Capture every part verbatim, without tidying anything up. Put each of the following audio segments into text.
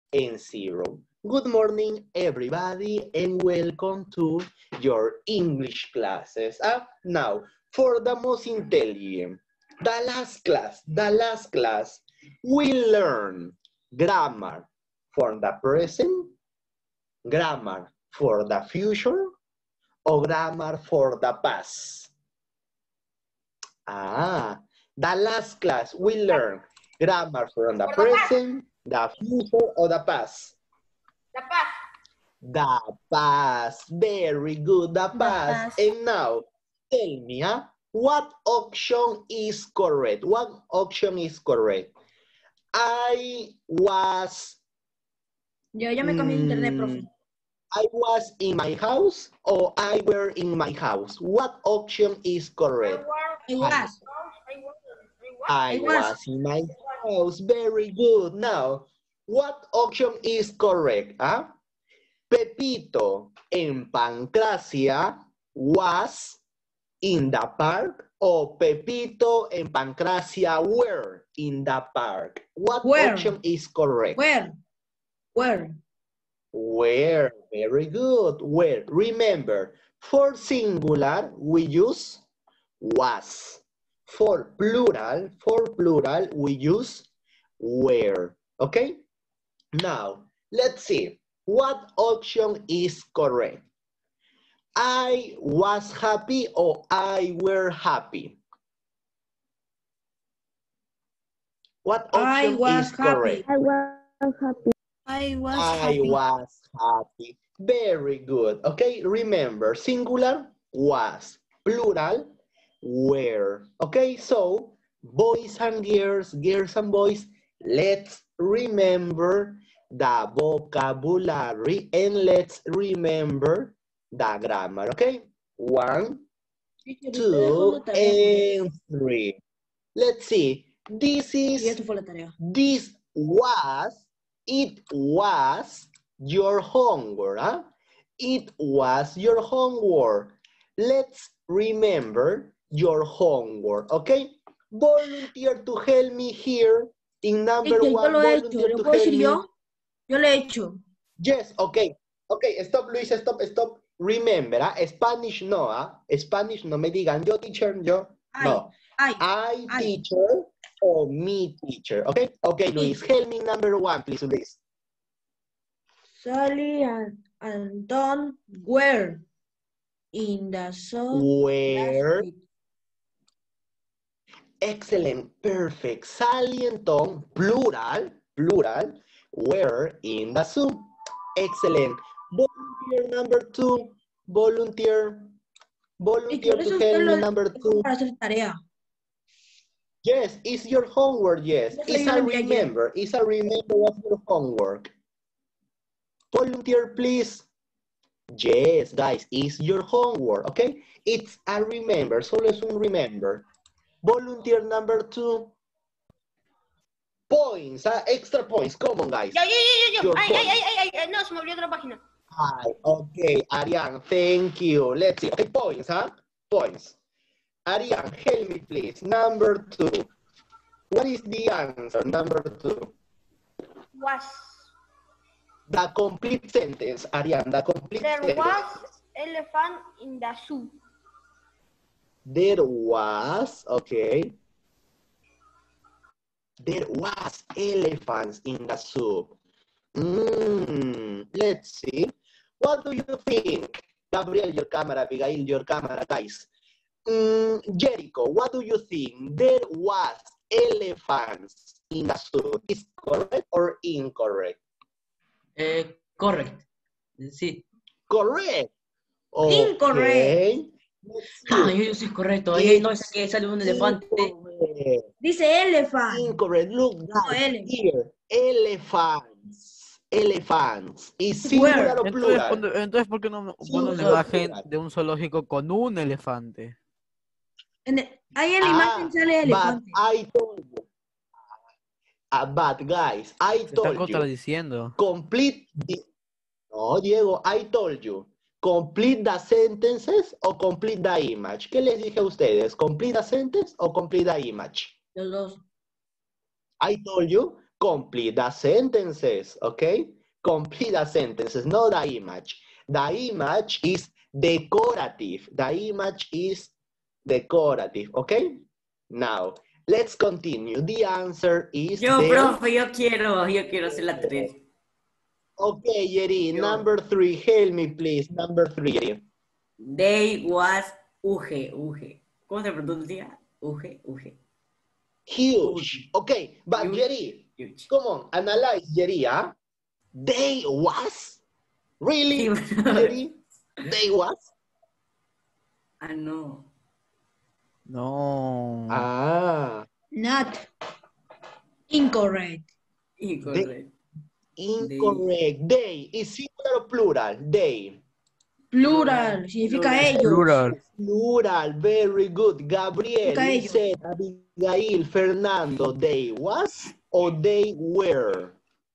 and zero. Good morning, everybody, and welcome to your English classes. Uh, now, for the most intelligent, the last class, the last class, we learn grammar for the present, grammar for the future, or grammar for the past. Ah, the last class, we learn grammar for the present, the future, or the past. The past. The past. Very good. The The past. past. And now, tell me, huh? What option is correct? What option is correct? I was... Yo ya me cambié de internet, profe. I was in my house or I were in my house. What option is correct? I was. I, I was. was in my house. Very good. Now, what option is correct? Huh? Pepito and Pancracia was in the park, or Pepito and Pancracia were in the park. What Where? option is correct? Where? Where? Where? Very good. Where? Remember, for singular, we use was. For plural, for plural, we use where. Okay? Now, let's see. What option is correct? I was happy or I were happy? What option I was is happy. correct? I was happy. I was I happy. was happy. Very good. Okay, remember, singular, was. Plural, were. Okay, so, boys and girls, girls and boys, let's remember the vocabulary and let's remember the grammar. Okay, one, two, and three. Let's see. This Y is, esto fue la tarea. this was, it was your homework. Huh? It was your homework. Let's remember your homework, okay? Volunteer to help me here in number Es que yo one. lo he hecho. Volunteer ¿Lo to puedo help decir me. yo? Yo lo he hecho. Yes, okay. Okay, stop, Luis, stop, stop. Remember, ¿ah? Spanish no, ¿ah? Spanish no me digan yo teacher, yo. I, No. I, I, I. teacher or me teacher. Okay, okay, Luis, help me number one, please, Luis. Sally and, and Don were in the sun Where? last week. Excellent, perfect. Sally and Tom, plural, plural, were in the zoo. Excellent. Volunteer number two. Volunteer. Volunteer por eso to usted help lo me number dijo two. para hacer tarea. Yes, it's your homework, yes. Eso It's yo a lo envié ayer. remember. It's a remember of your homework. Volunteer, please. Yes, guys, it's your homework, okay? It's a remember. Solo es un remember. Volunteer number two. Points, uh, extra points. Come on, guys. Yo, yo, yo, yo, Your yo. Ay, ay, points. ay, ay, ay, no, se me olvidó otra página. Hi, okay, Ariane, thank you. Let's see. Okay, points, huh? Points. Ariane, help me, please. Number two. What is the answer? Number two. Was. The complete sentence, Ariane, the complete There sentence. was elephant in the zoo. There was, okay. There was elephants in the zoo. Mm, let's see. What do you think? Gabriel, your camera. Abigail, your camera, guys. Mm, Jericho, what do you think? There was elephants in the zoo. Is correct or incorrect? Eh, correct. Sí. Correct. Incorrect. Ah, yo, yo sí es correcto. Ahí no es que sale un elefante. Incorrect. Dice elephant. Incorrect. Look, guys, ele- here. Elephants. Elephants. ¿Y singular o Entonces, plural? cuando- entonces, ¿por qué no ponen la Singular o imagen plural? de un zoológico con un elefante? En el- ahí en la Ah, imagen sale but elefante. I told you. Uh, but guys, I Se está told you. contradiciendo. Complete the... No, Diego, I told you. Complete the sentences o complete the image. ¿Qué les dije a ustedes? Complete the sentence o complete the image? Los dos. I told you complete the sentences, okay? Complete the sentences, not the image. The image is decorative. The image is decorative, okay? Now, let's continue. The answer is Yo, there. profe, yo quiero, yo quiero hacer la tres. Okay, Yeri, Yo. number three. Help me, please. Number three, Yeri. They was uge, uge. ¿Cómo se pronuncia? Uge, uge. Huge. Okay, but Huge. Yeri, Huge. come on, analyze, Yeri, huh? They was? Really, Sí, bueno. Yeri? They was? Ah, no. No. Ah, Not. Incorrect. Incorrecto. incorrect. They is singular or plural? They. Plural. Significa Plural. ellos. Plural. Plural, very good. Gabriel, Significa ellos. Lisette, Abigail, Fernando, they was or they were?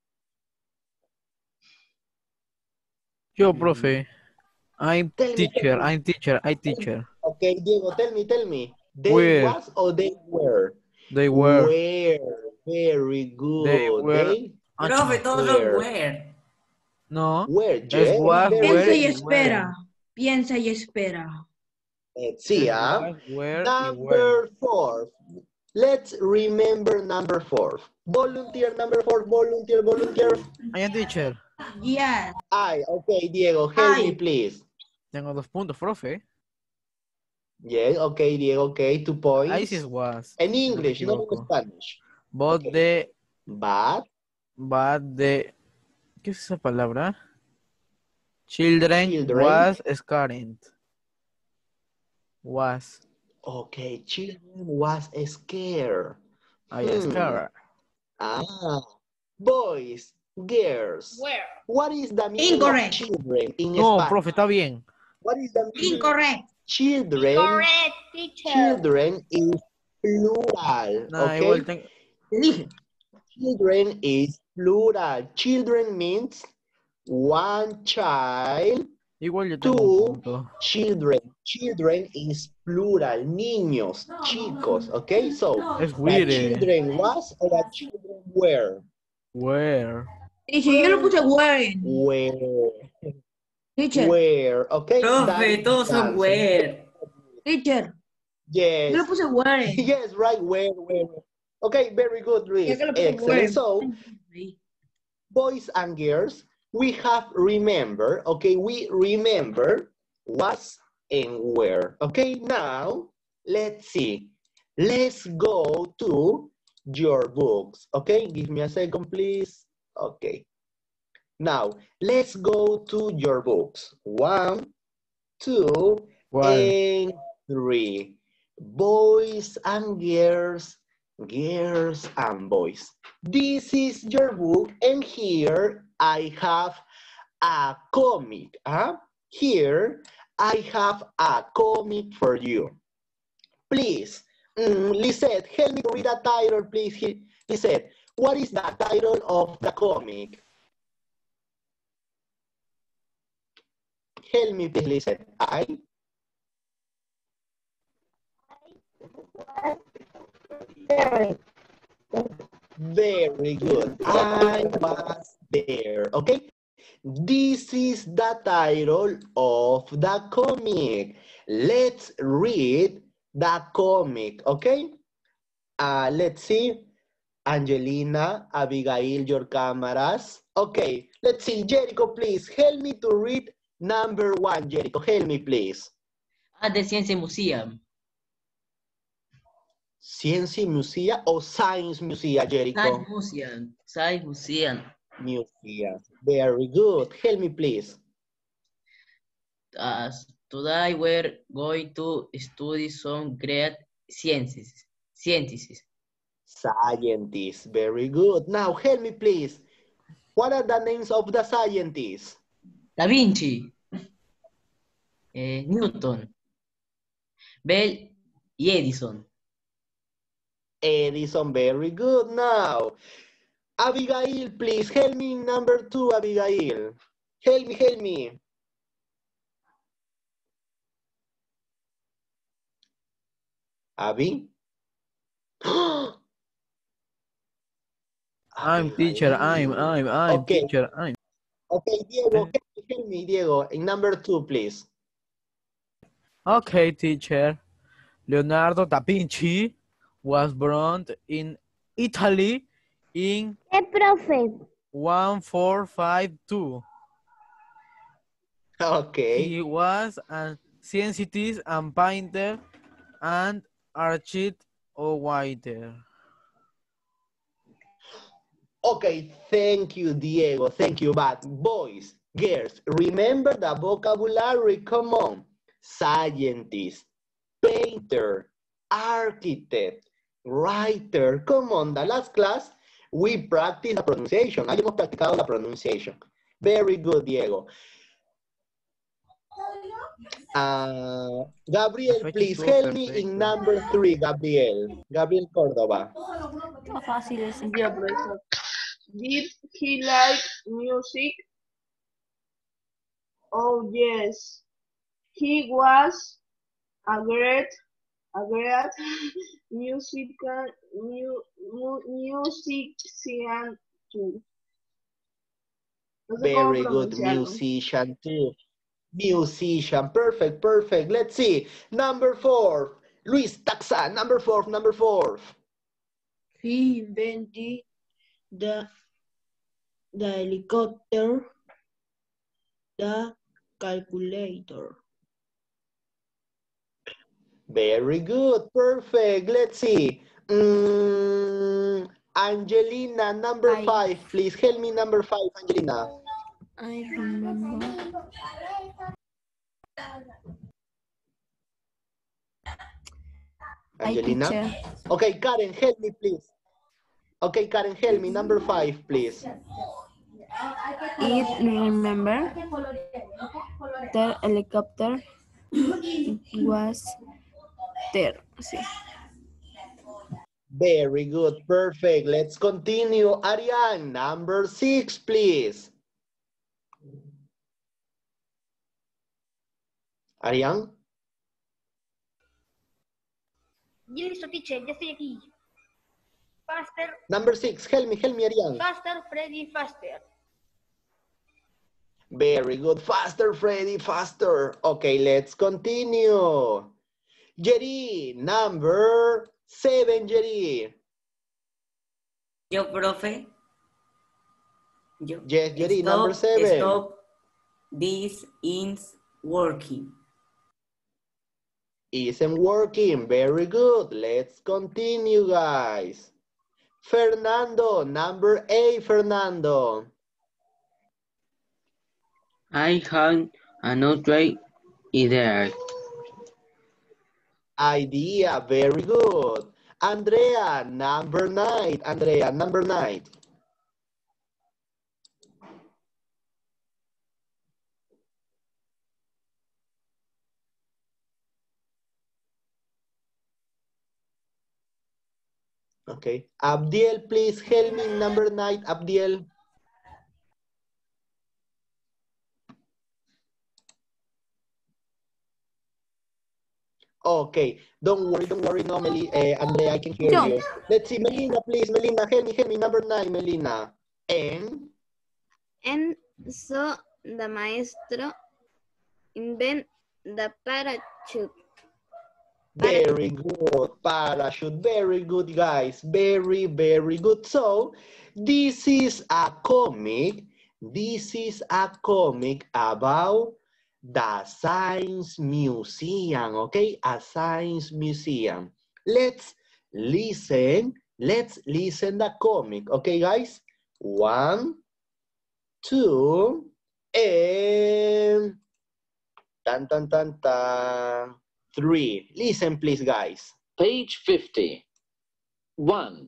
Yo, profe. I'm Tell me, teacher. tell me. I'm teacher. I teacher. Okay, Diego, tell me, tell me. They Where? was or they were? They were. Where? Very good. They were. They Profe, todos son were. where. No. Were, Es yes, was, very Piensa were y y espera. were. Piensa y espera. Let's see, Es ah. was, were y were. Number four. Let's remember number four. Volunteer, number four, volunteer, volunteer. I am teacher. Yes. I, okay, Diego, help me, I. please. Tengo dos puntos, profe. Yes, okay, Diego, okay, two points. Ahí sí es was. En si no me English, not in equivoco. Spanish. But Okay. the, But, but the, ¿qué es esa palabra? Children, Children. was scared. Was. okay, children was scared. I am Hmm. scared. Ah, boys, girls. Where? What is the meaning Incorrect. of children in No, Spanish? profe, está bien. What is the meaning? Incorrect. Children. Incorrect, teacher. Children is plural. Nah, okay. igual tengo. Te dije. Children is plural. Children means one child, Igual yo tengo two un punto. children. Children is plural. Niños, chicos. Okay, so Es the weird. eh. children was or the children were? Where? Teacher, yo lo puse wearing. Were. Teacher. Where. Okay, that Profe, is todos the son answer. where. Teacher. Yo Yes. lo puse wearing. Yes, right. Where, where. Okay, very good, Ya Luis. que lo puse Excellent. wearing. So, boys and girls, we have remember, okay, we remember was and where. Okay, now, let's see. Let's go to your books. Okay, give me a second, please. Okay. Now, let's go to your books. One, two, ¿Cuál? and three. Boys and girls, girls and boys. This is your book, and here I have a comic. Huh? Here I have a comic for you. Please, mm, Lisette, help me to read the title, please. Lisette, what is the title of the comic? Help me, please, Lisette. I Very good. I was there. Okay. This is the title of the comic. Let's read the comic. Okay. Uh, let's see. Angelina, Abigail, your cameras. Okay. Let's see. Jericho, please help me to read number one. Jericho, help me, please. Ah, de Ciencia Museum. Science Museum or Science Museum, Jericho? Science Museum. Science Museum. Museum. Very good. Help me, please. As today we're going to study some great sciences. Sciences. Scientists. Very good. Now, help me, please. What are the names of the scientists? Da Vinci. Eh, Newton. Bell y Edison. Edison. Very good. Now, Abigail, please help me. Number two, Abigail. Help me, help me. Abby? I'm Ave teacher, I'm, María. I'm, I'm Okay, teacher, I'm. okay, Diego, help me, help me, Diego. In number two, please. Okay, teacher. Leonardo da Vinci was born in Italy in Eh, profe. one four five two. Okay. He was a scientist and painter and architect or writer. Okay, thank you, Diego. Thank you. But boys, girls, remember the vocabulary. Come on. Scientist, painter, architect, writer. Come on, the last class we practiced the pronunciation. Ahí hemos practicado la pronunciation. Very good, Diego. Uh, Gabriel, fecha please estuvo help me in perfecta. number three, Gabriel. Gabriel Córdoba. Está fácil ese. Yeah, professor. Did he like music? Oh yes. He was a great a great musical mu, mu, musician too. No sé cómo Very good pronunciarlo. musician too. Musician, perfect, perfect. Let's see. Number four, Luis Taxa, number four, number four. He invented the, the helicopter, the calculator. Very good, perfect. Let's see. Mm, Angelina, number I- five, please. Help me, number five, Angelina. I remember. Angelina. teacher. Okay, Karen, help me, please. Okay, Karen, help me, number five, please. It remember the helicopter was there. Sí. Very good, perfect. Let's continue. Ariane, number six, please. Ariane? Ya listo, teacher, ya estoy aquí. Faster, Number six, help me, help me, Ariane. faster, Freddy, faster. Very good, faster, Freddy, faster. Okay, let's continue. Jerry, number seven, Jerry. Yo, profe. Yo. Yes, Jerry, Stop, number seven. Stop. This is working. Isn't working. Very good. Let's continue, guys. Fernando, number eight, Fernando. I have another idea. Idea, very good. Andrea, number nine. Andrea, number nine. Okay. Abdiel, please help me, number nine, Abdiel. Okay, don't worry, don't worry, no, Meli, uh, Andrea, I can hear Yo. you. Let's see, Melina, please, Melina, help me, help me, number nine, Melina. And? And so the maestro invent the parachute. Very good, parachute, very good, guys, very, very good. So, this is a comic, this is a comic about the Science Museum, okay? A Science Museum. Let's listen, let's listen the comic, okay, guys? One, two, and tan, tan, tan, tan, three. Listen, please, guys. Page fifty. One.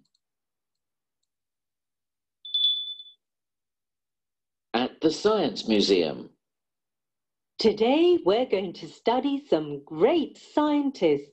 At the Science Museum. Today we're going to study some great scientists.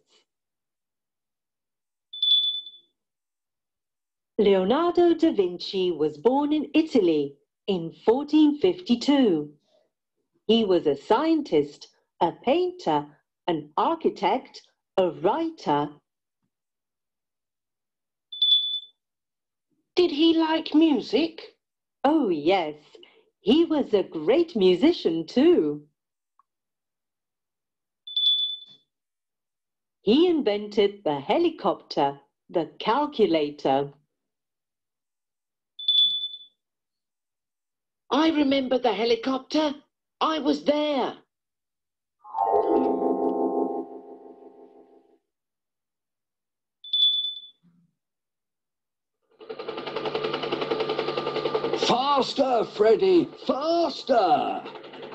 Leonardo da Vinci was born in Italy in fourteen fifty-two. He was a scientist, a painter, an architect, a writer. Did he like music? Oh, yes. He was a great musician too. He invented the helicopter, the calculator. I remember the helicopter. I was there. Faster, Freddy, faster!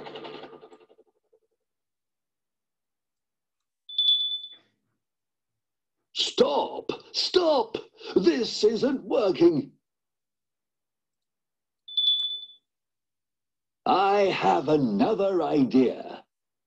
Stop, stop! This isn't working. I have another idea.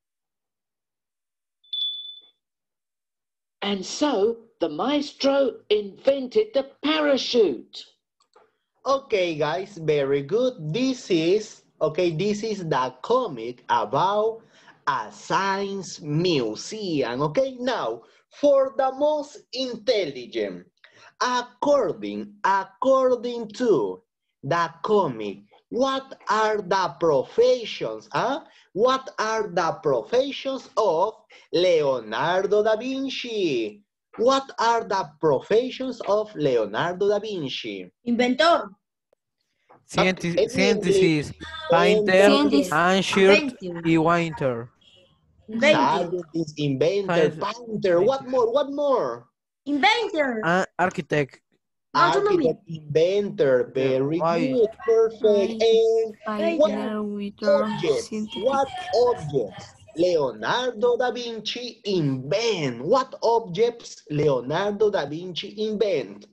And so the maestro invented the parachute. Okay, guys, very good. This is, okay, this is the comic about a science museum. Okay, now, for the most intelligent, according, according to the comic, what are the professions? Huh? What are the professions of Leonardo da Vinci? What are the professions of Leonardo da Vinci? Inventor. Scienti- Okay, Scientist, English, painter, Scientist. ancient Inventor. y waiter. Inventor. Scientist, inventor, Science- painter, what more, what more? Inventor. Ah, architect. No, eso no Architect, inventor, very Why? good, perfect. And what Inventor. objects, what objects Leonardo da Vinci invent? What objects Leonardo da Vinci invent?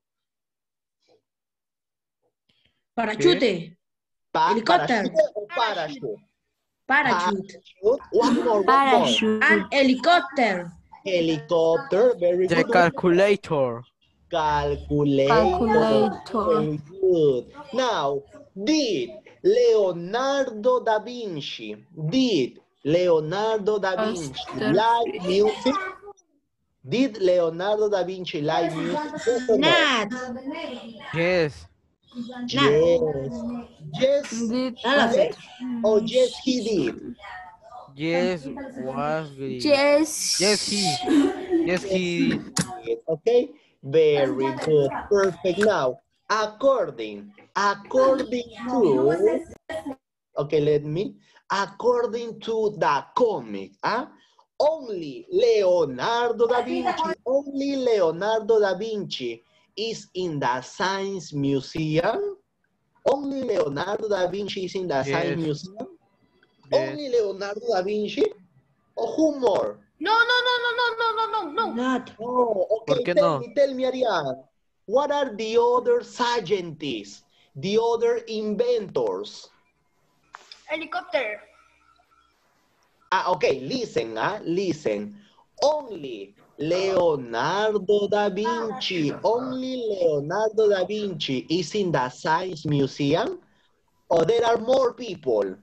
Parachute. Pa Helicopter. Parachute or parachute? Parachute. Parachute. One more, one Parachute. And helicopter. more. Helicopter, very The good. calculator. Calculator. Calculator. Very good. Now, did Leonardo da Vinci, did Leonardo da Vinci like music? Did Leonardo da Vinci like music? Yes or no? Not. Yes. Yes. Yes. Did None of it. Oh, yes, he did. Yes. Was great. Yes. Yes, he. Yes, he. Okay. Very good. Perfect. Now, according, according to, okay, let me, according to the comic, huh? Only Leonardo da Vinci, only Leonardo da Vinci is in the Science Museum. Only Leonardo da Vinci is in the Yes. Science Museum. Yes. Only Leonardo da Vinci. Or who more? No, no, no, no, no, no, no, no, no. Not. Oh, okay. ¿Por qué tell no? me, tell me, Ariane. What are the other scientists, the other inventors? Helicopter. Ah, okay, listen, ah, listen. Only Leonardo da Vinci, only Leonardo da Vinci is in the Science Museum? Or there are more people?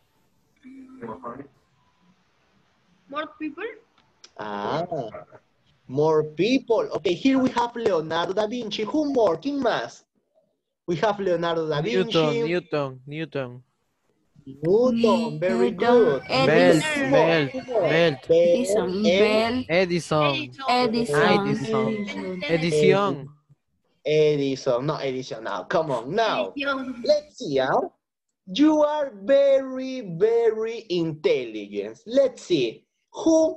More people? Ah, more people. Okay, here we have Leonardo da Vinci. Who more? ¿Quién más? We have Leonardo da Newton, Vinci. Newton, Newton. Newton, very Newton, good. Belt, Edison. Belt, Who more? Belt. Edison. and Bell. Edison. Edison. Edison. Edición. Edison, no Edison now. Come on, now. Edición. Let's see, huh? You are very, very intelligent. Let's see. Who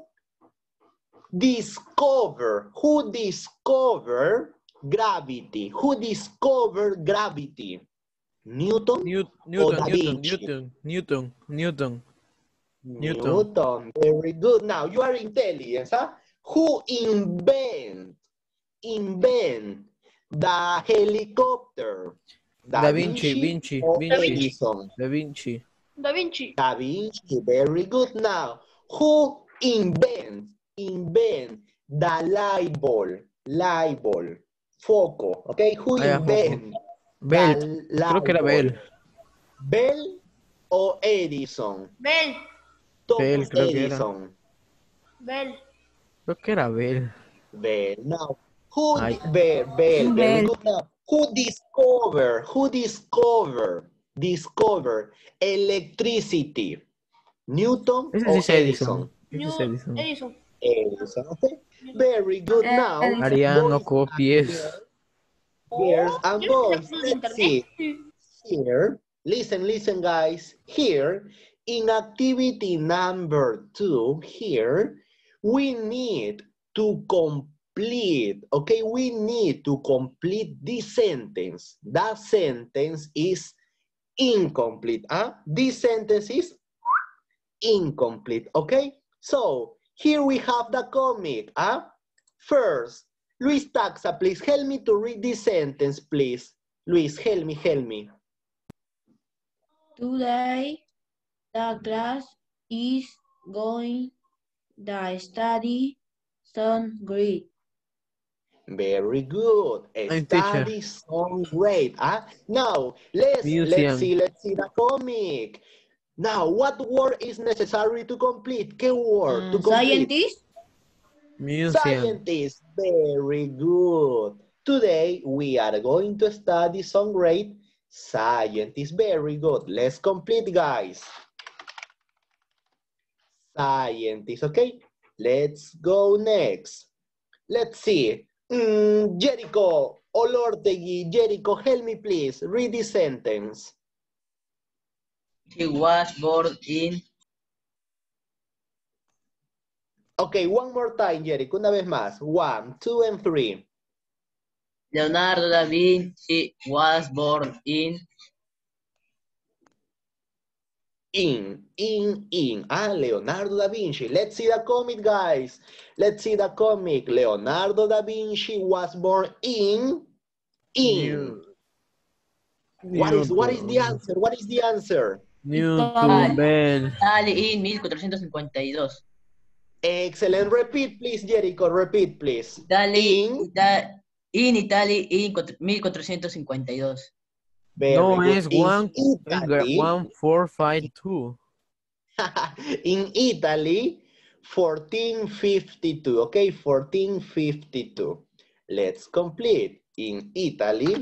discovered, who discovered gravity? Who discovered gravity? Newton? New- or Newton, Da Newton, Vinci? Newton, Newton, Newton. Newton. Newton. Very good. Now, you are intelligent, huh? Who invent, invent the helicopter? Da Vinci, Vinci, or Vinci. Edison? Da Vinci. Da Vinci. Da Vinci. Very good. Now, who invent, invent the light bulb? Light bulb. Foco. Okay, who Ah, ya, invent Bell. the Creo que era light Bell. bulb? Bell o Edison? Bell. Thomas Bell, creo que era. Edison. Bell. Creo que era Bell. Bell. Now, who Ay. did Bell? Bell. Very Bell. good. Now, Who discover, who discover, discover electricity? Newton Ese sí or es Edison. Edison? Ese es New Edison. Edison. Edison, okay. Very good. Now, Edison. Ariane, no boys copies. and girls, girls and ¿Quieres que boys, sea de let's internet? see. Here, listen, listen, guys. Here, in activity number two, here, we need to complete, okay? We need to complete this sentence. That sentence is incomplete. Huh? This sentence is incomplete, okay? So, here we have the comic. Huh? First, Luis Taxa, please help me to read this sentence, please. Luis, help me, help me. Today, the class is going to study some great. Very good. I'm teacher. Study song great. Huh? Now, let's, let's Museum. see, let's see the comic. Now, what word is necessary to complete? ¿Qué word to Uh, complete? scientist, Museum. Scientist. Very good. Today, we are going to study some great scientist. Very good. Let's complete, guys. Scientist, okay? Let's go next. Let's see. Mm, Jericho, Olortegui, Jericho, help me please. Read this sentence. He was born in. Okay, one more time, Jericho. Una vez más. One, two, and three. Leonardo da Vinci was born in. In, in, in. Ah, Leonardo da Vinci. Let's see the comic, guys. Let's see the comic. Leonardo da Vinci was born in. In. What is, what is the answer? What is the answer? Newton, Bell. Italy in mil cuatrocientos cincuenta y dos. Excellent. Repeat, please, Jericho. Repeat, please. Italy, In. Ita- in Italy in cuatro- mil cuatrocientos cincuenta y dos. Very No, good. es In one, Italy, one, four, five, two. in Italy, fourteen fifty-two. Okay, fourteen fifty-two. Let's complete. In Italy,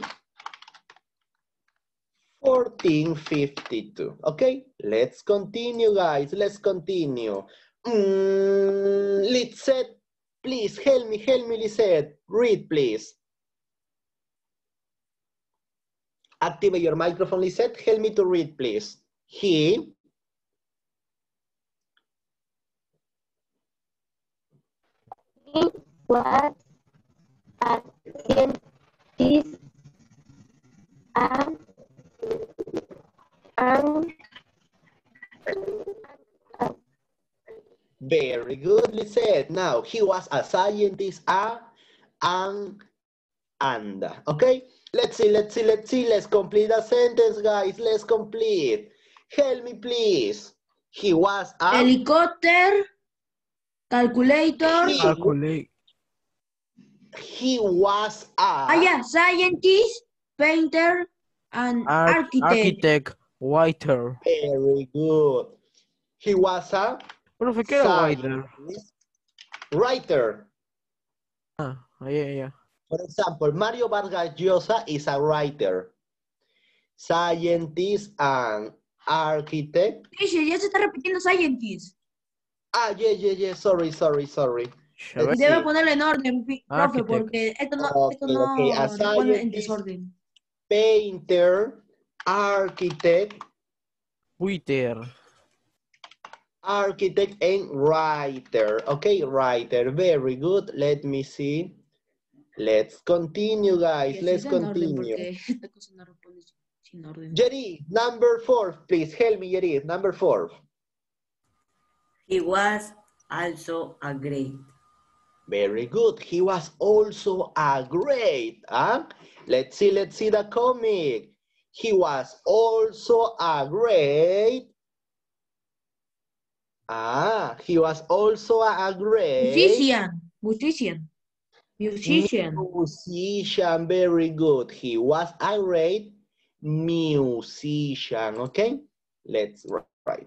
fourteen fifty-two. Okay, let's continue, guys. Let's continue. Mm, Lisette, please help me, help me, Lisette. Read, please. Activate your microphone, Lisette. Help me to read, please. He He was a scientist and, and Very good, Lisette. Now, he was a scientist, a, and, and. Okay? Let's see, let's see, let's see. Let's complete the sentence, guys. Let's complete. Help me, please. He was a... helicopter, calculator. He, Calculate. he was a... Ah, yeah, scientist, painter, and Ar- architect. architect, waiter. Very good. He was a... Profe, ¿qué era waiter? scientist, writer. Ah, yeah, yeah. For example, Mario Vargas Llosa is a writer, scientist, and architect. Dice, ya se está repitiendo scientist. Ah, yeah, yeah, yeah, sorry, sorry, sorry. Let's Debe see. ponerlo en orden, pi- profe, Architect. porque esto no, Okay, esto no okay, a se pone en scientist, desorden. painter, architect, Twitter. architect, and writer. Okay, writer, very good. Let me see. Let's continue, guys. Que Let's siga en orden, continue. porque esta cosa no responde sin orden. Jerry, number four, please. Help me, Jerry. Number four. He was also a great. Very good. He was also a great. Huh? Let's see, let's see the comic. He was also a great. Ah, he was also a great. Musician, musician, musician. Musician, very good. He was a great musician, okay? Let's write.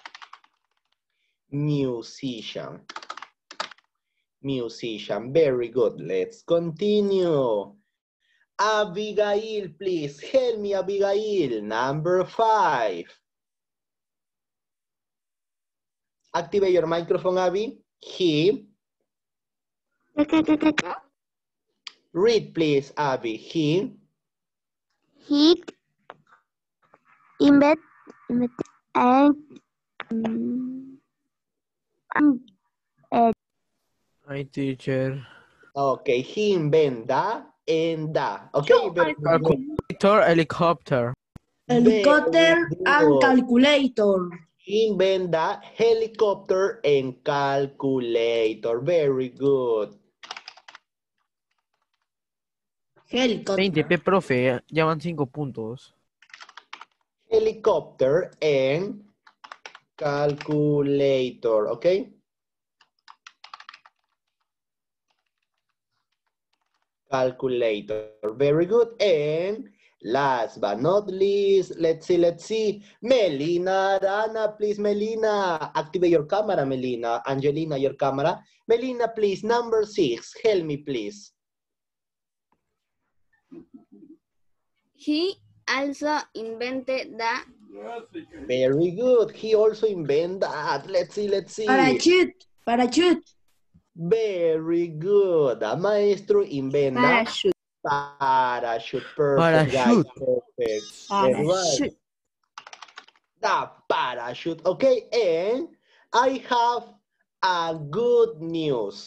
Musician. Musician, very good. Let's continue. Abigail, please. Help me, Abigail. Number five. Activate your microphone, Abby. He. Read, please, Abby. He. He invent and um, uh, Hi, teacher. Okay, he inventa and da. Okay, very good. Calculator, helicopter. Helicopter and calculator. Inventa helicopter and calculator. Very good. Helicopter. veinte, P, profe. Ya van cinco puntos. Helicopter and calculator. Okay. Calculator. Very good. And last but not least, let's see, let's see. Melina, Dana, please, Melina. Activate your camera, Melina. Angelina, your camera. Melina, please, number six. Help me, please. He also invented the... Very good. He also invented that. Let's see, let's see. Parachute. Parachute. Very good. The maestro inventa Parachute. parachute. Perfect, guys. Parachute. Perfect. Very right. Parachute. The parachute. Okay, and I have a good news.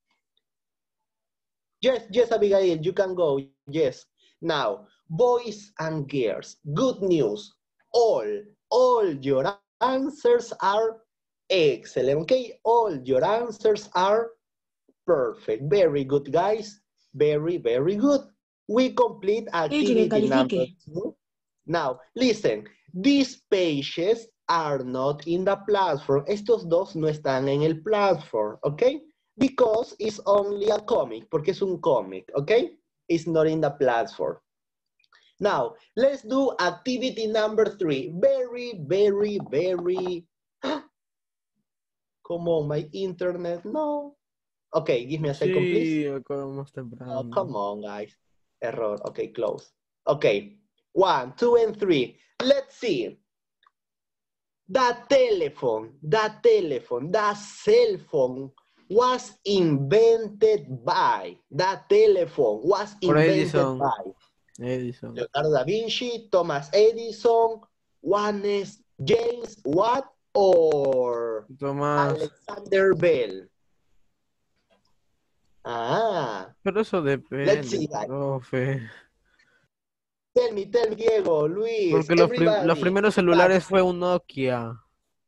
Yes, yes, Abigail, you can go. Yes. Now, boys and girls, good news. All, all your answers are excellent. Okay, all your answers are perfect. Very good, guys. Very, very good. We complete activity number two. Now, listen. These pages are not in the platform. Estos dos no están en el platform, okay? Because it's only a comic, porque es un comic, okay? It's not in the platform. Now, let's do activity number three. Very, very, very... Come on, my internet, no. Okay, give me a second, Sí, please. acabamos temprano. Oh, come on, guys. Error. Okay, close. Okay, one, two, and three. Let's see. The telephone, the telephone, the cell phone was invented by. The telephone was Por invented Edison. by. Edison. Leonardo da Vinci, Thomas Edison, Juanes, James Watt, or Tomás. Alexander Bell. Ah. Pero eso depende, Let's see, guys. profe. Tell me, tell me, Diego, Luis, Porque los, prim- everybody. los primeros celulares fue un Nokia.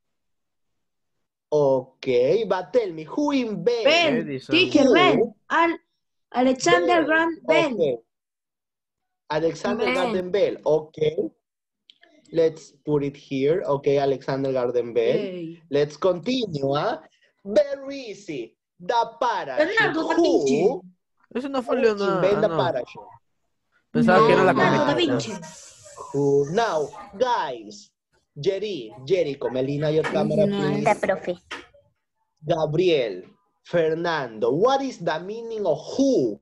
Okay, but tell me, who invented? Ben. Edison. Teacher Who? Ben. Al Alexander Bell. Graham Bell. Okay. Alexander Bell. Garden Bell. Okay. Let's put it here. Okay, Alexander Garden Bell. Yay. Let's continue. Huh? Very easy. The parachute. Leonardo da Vinci. Who Eso no fue who Leonardo. invent Ah, the no. parachute? Pensaba que era la Leonardo da cometita. Vinci. Who? Now, guys. Jerry, Jericho, Melina, your camera, please. the profe. Gabriel, Fernando, what is the meaning of who?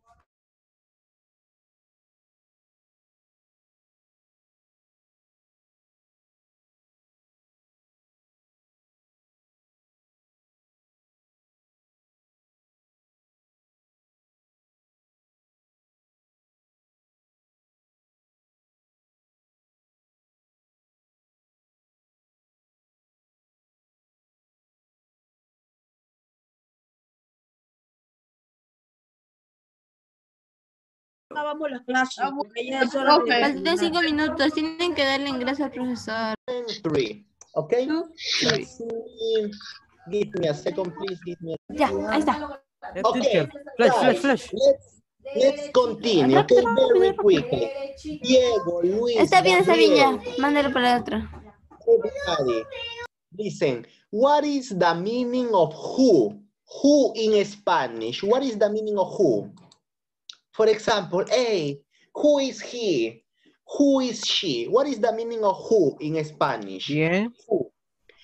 Acabamos las clases. Ah, Porque ya es hora de profe. Faltan cinco minutos. Tienen que darle ingreso al profesor. Three, okay? Two, three. Let's see. Give me a second, please. Give me a Ya, ahí está. Eh, Okay, teacher. Flash, flash, guys, flash. Let's, let's continue, okay? Very quickly. Diego, Luis, Está bien, está bien ya. Gabriel, Mándalo para el otro. everybody. Listen, what is the meaning of who? Who in Spanish? What is the meaning of who? For example, hey, who is he? Who is she? What is the meaning of who in Spanish? Bien. Who.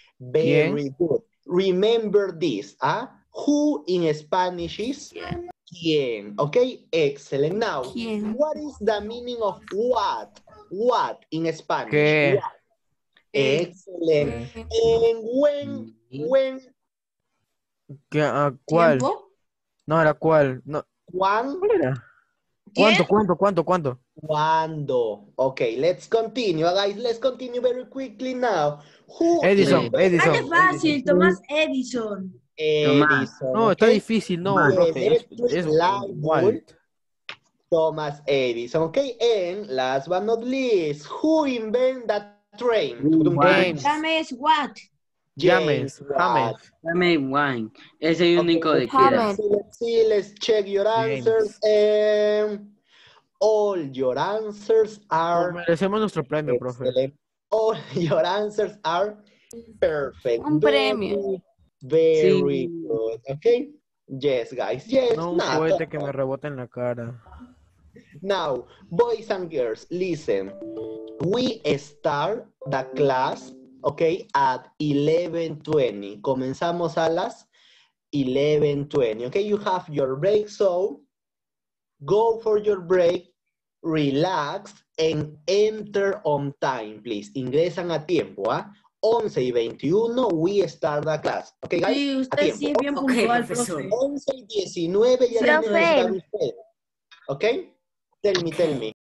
Very good. Remember this. Huh? Who in Spanish is ¿Quién? Okay, excellent. Now, ¿Quién? what is the meaning of what? What in Spanish? ¿Qué? What? Excellent. And when, when, ¿Qué, ah, ¿Cuál? ¿Tiempo? No, era cuál. No. ¿cuán? ¿Cuál era? ¿Cuánto, cuánto, cuánto, cuánto? ¿Cuándo? Okay, let's continue, guys. Let's continue very quickly now. Who Edison, invented- Edison. Dale fácil, Tomás Edison. Edison. No, está okay? difícil, no, The profe. Es, electric es light bulb, Walt. Thomas Edison. Okay, and last but not least, who invented that train? James. James Watt. James. Watt. James. Dame wine. Es el único de Okay, queda. James. so let's see, let's check your James. answers. And all your answers Nos are merecemos nuestro premio, profe. excellent. All your answers are perfect. Un premio. Very, very Sí. good. Okay? Yes, guys. Yes. No un now, cohete que me rebota en la cara. now, boys and girls, listen. We start the class, okay, at eleven twenty. Comenzamos a las eleven twenty. Okay, you have your break, so go for your break, relax, and enter on time, please. Ingresan a tiempo, ¿ah? once y veintiuno, we start the class. Okay, guys? Sí, A usted sí es tiempo. bien Ok, puntual, profesor. profe. once y diecinueve ya Profe. tienen que estar ustedes. Okay? Tell me, tell me.